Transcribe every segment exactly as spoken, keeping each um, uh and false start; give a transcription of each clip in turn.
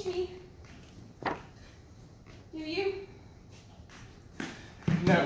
hate me. Do you? No.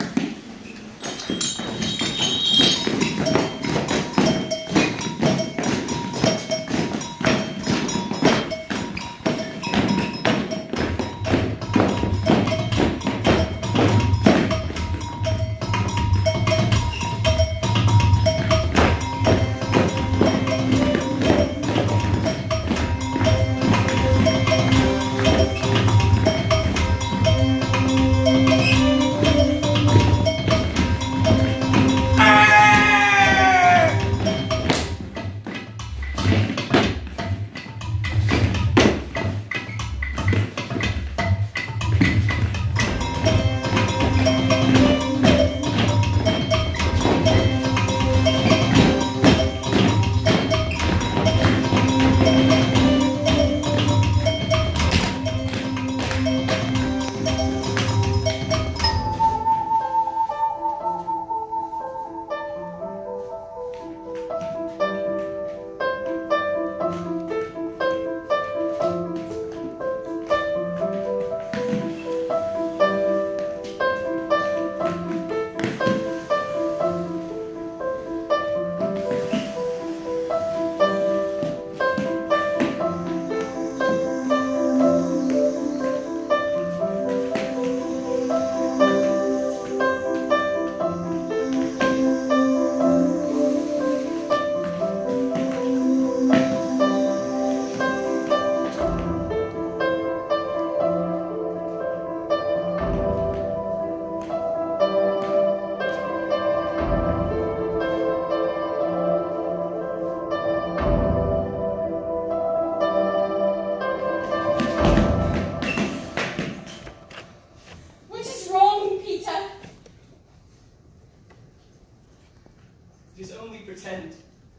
It is only pretend.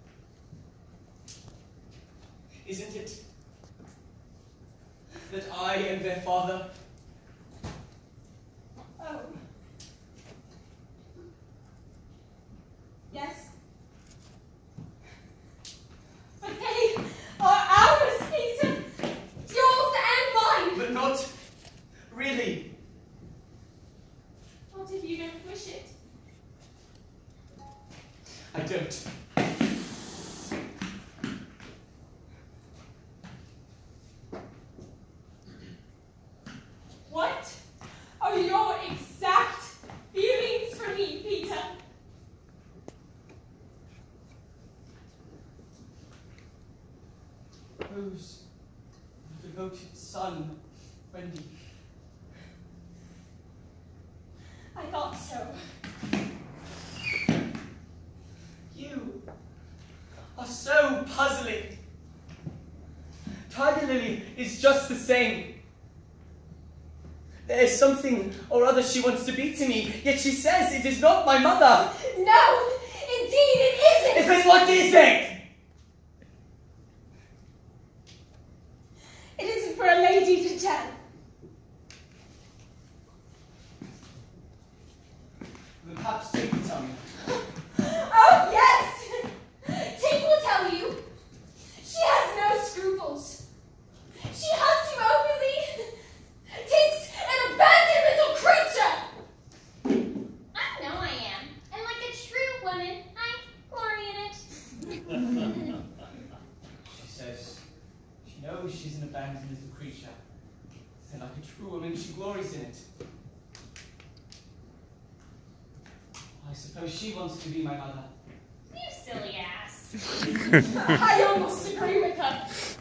Isn't it? That I am their father. Oh. Yes. But they are ours, Peter. Yours and mine. But not really. What if you don't wish it? I don't. What are your exact feelings for me, Peter? Rose, your devoted son, Wendy. I thought so. You are so puzzling. Tiger Lily is just the same. There is something or other she wants to be to me, yet she says it is not my mother. No, indeed it isn't. Then what is it? It isn't for a lady to tell. Then perhaps Tink can tell me. Oh, yes! Tink will tell you. She has no scruples. She hugs you openly. Tink's an abandoned little creature! I know I am. And like a true woman, I glory in it. She says she knows she's an abandoned little creature. And like a true woman, she glories in it. I suppose she wants to be my mother. You silly ass. I almost agree with her.